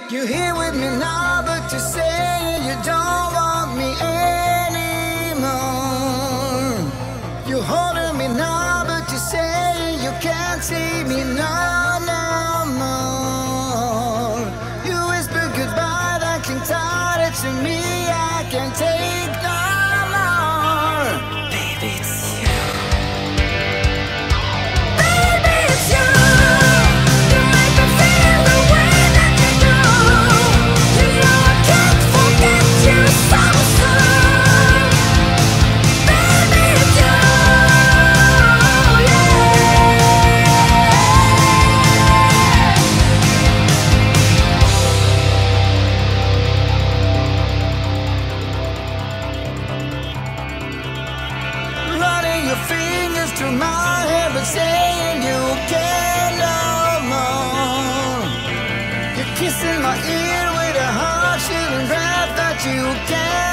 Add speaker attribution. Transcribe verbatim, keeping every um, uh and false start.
Speaker 1: You're here with me now, but you say you don't want me anymore. You're holding me now, but you say you can't see me no, no more. You whisper goodbye, that cling tighter to me, I can't take no more. Baby, it's you. Baby, it's you. You make me feel the way that you do. You know I can't forget you so soon. Baby, it's you. Running your fingers through my hair, but saying you can no more. You're kissing my ear with a heart-shooting breath that you can